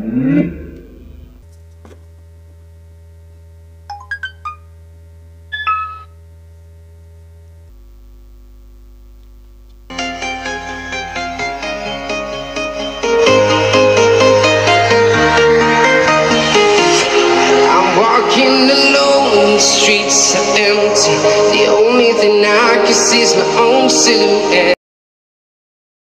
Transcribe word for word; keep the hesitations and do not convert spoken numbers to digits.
Streets are empty. The only thing I can see is my own silhouette.